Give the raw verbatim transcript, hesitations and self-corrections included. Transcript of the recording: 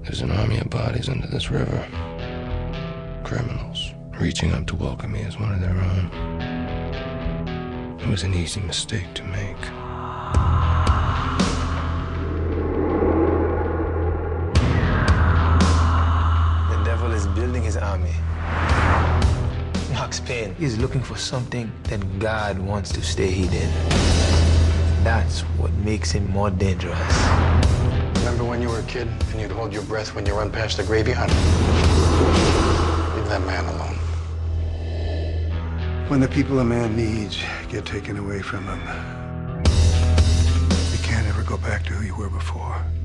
There's an army of bodies under this river. Criminals reaching up to welcome me as one of their own. It was an easy mistake to make. The devil is building his army. Max Payne is looking for something that God wants to stay hidden. That's what makes him more dangerous. Remember when you were a kid and you'd hold your breath when you run past the graveyard? Leave that man alone. When the people a man needs get taken away from him, you can't ever go back to who you were before.